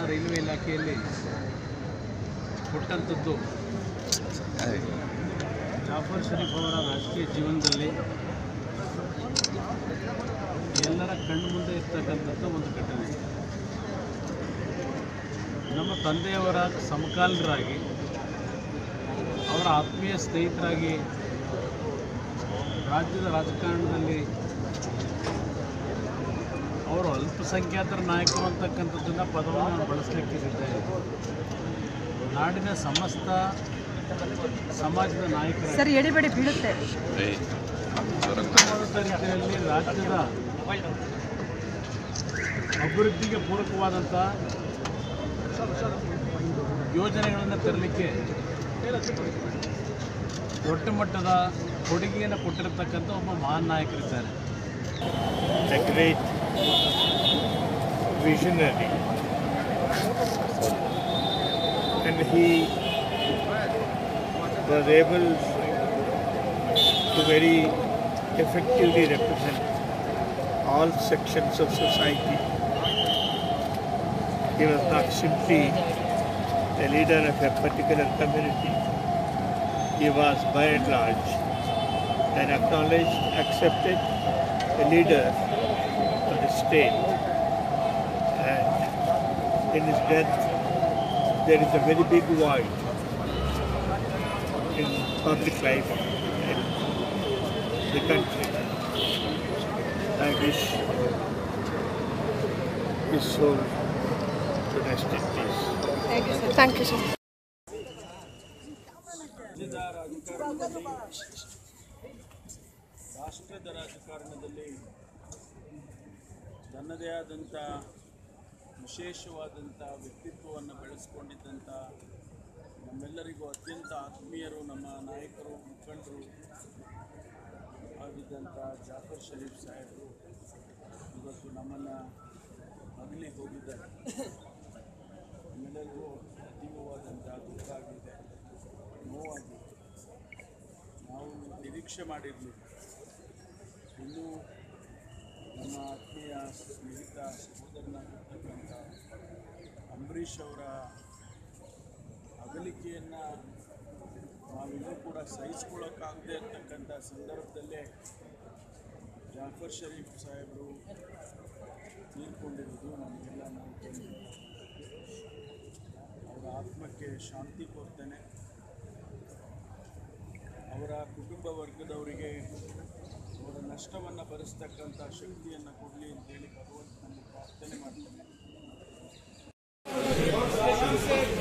Railway ಇಲಾಖೆಯಲ್ಲಿ ಕೊಟ್ಟಂಥದ್ದು ಜಾಫರ್ ಶರೀಫ್ ಅವರ ರಾಜಕೀಯ ಜೀವನದಲ್ಲಿ ಎಲ್ಲರ ಕಣ್ಣು ಮುಂದೆ ಇರ್ತಕ್ಕಂಥದ್ದು ಒಂದು ಘಟನೆ. ನಮ್ಮ ತಂದೆಯವರ ಸಮಕಾಲೀನರಾಗಿ ಅವರ ಆತ್ಮೀಯ ಸ್ನೇಹಿತರಾಗಿ ರಾಜ್ಯದ ರಾಜಕಾರಣದಲ್ಲಿ ಅವರು ಅಲ್ಪಸಂಖ್ಯಾತರ ನಾಯಕರು ಅಂತಕ್ಕಂಥದ್ದನ್ನು ಪದವನ್ನು ಬಳಸಲಿಕ್ಕೆ ಇದ್ದಾರೆ. ನಾಡಿನ ಸಮಸ್ತ ಸಮಾಜದ ನಾಯಕರು ಸರಿ ಎಡೆಬೇಡಿ ಬೀಳುತ್ತೆ. ಉತ್ತಮವಾದ ರೀತಿಯಲ್ಲಿ ರಾಜ್ಯದ ಅಭಿವೃದ್ಧಿಗೆ ಪೂರಕವಾದಂಥ ಯೋಜನೆಗಳನ್ನು ತರಲಿಕ್ಕೆ ದೊಡ್ಡ ಮಟ್ಟದ ಕೊಡುಗೆಯನ್ನು ಕೊಟ್ಟಿರತಕ್ಕಂಥ ಒಬ್ಬ ಮಹಾನ್ ನಾಯಕರಿದ್ದಾರೆ. A great visionary, and he was able to very effectively represent all sections of society. He was not simply a leader of a particular community. He was by and large an acknowledged, accepted a leader of the state. And in his death, there is a very big void in public life in the country. I wish his soul to rest in peace. Thank you, sir. ರಾಷ್ಟ್ರದ ರಾಜಕಾರಣದಲ್ಲಿ ತನ್ನದೇ ಆದಂಥ ವಿಶೇಷವಾದಂಥ ವ್ಯಕ್ತಿತ್ವವನ್ನು ಬೆಳೆಸ್ಕೊಂಡಿದ್ದಂಥ ನಮ್ಮೆಲ್ಲರಿಗೂ ಅತ್ಯಂತ ಆತ್ಮೀಯರು, ನಮ್ಮ ನಾಯಕರು, ಮುಖಂಡರು ಆಗಿದ್ದಂಥ ಜಾಫರ್ ಶರೀಫ್ ಸಾಹೇಬರು ಇವತ್ತು ನಮ್ಮನ್ನು ಅಗಲಿ ಹೋಗಿದ್ದಾರೆ. ನಮ್ಮೆಲ್ಲರಿಗೂ ಅತೀವವಾದಂಥ ದುಃಖ ಆಗಿದೆ, ನೋವಾಗಿದೆ. ನಾವು ನಿರೀಕ್ಷೆ ಮಾಡಿರಲಿಲ್ಲ. ಇನ್ನೂ ನಮ್ಮ ಆತ್ಮೀಯ ಸ್ನೇಹಿತ ಸಹೋದರನಾಗಿರ್ತಕ್ಕಂಥ ಅಂಬರೀಷ್ ಅವರ ಅಗಲಿಕೆಯನ್ನು ನಾವಿನ್ನೂ ಕೂಡ ಸಹಿಸ್ಕೊಳ್ಳೋಕ್ಕಾಗದೇ ಇರ್ತಕ್ಕಂಥ ಸಂದರ್ಭದಲ್ಲೇ ಜಾಫರ್ ಶರೀಫ್ ಸಾಹೇಬರು ತೀರ್ಕೊಂಡಿರೋದು ನಮಗೆಲ್ಲ ನಾವು ಅವರ ಆತ್ಮಕ್ಕೆ ಶಾಂತಿ ಕೋರ್ತೇನೆ. ಅವರ ಕುಟುಂಬ ವರ್ಗದವರಿಗೆ ಅವರ ನಷ್ಟವನ್ನು ಭರಿಸ್ತಕ್ಕಂಥ ಶಕ್ತಿಯನ್ನು ಕೊಡಲಿ ಅಂತೇಳಿ ಭಗವಂತನಲ್ಲಿ ಪ್ರಾರ್ಥನೆ ಮಾಡ್ತೇನೆ.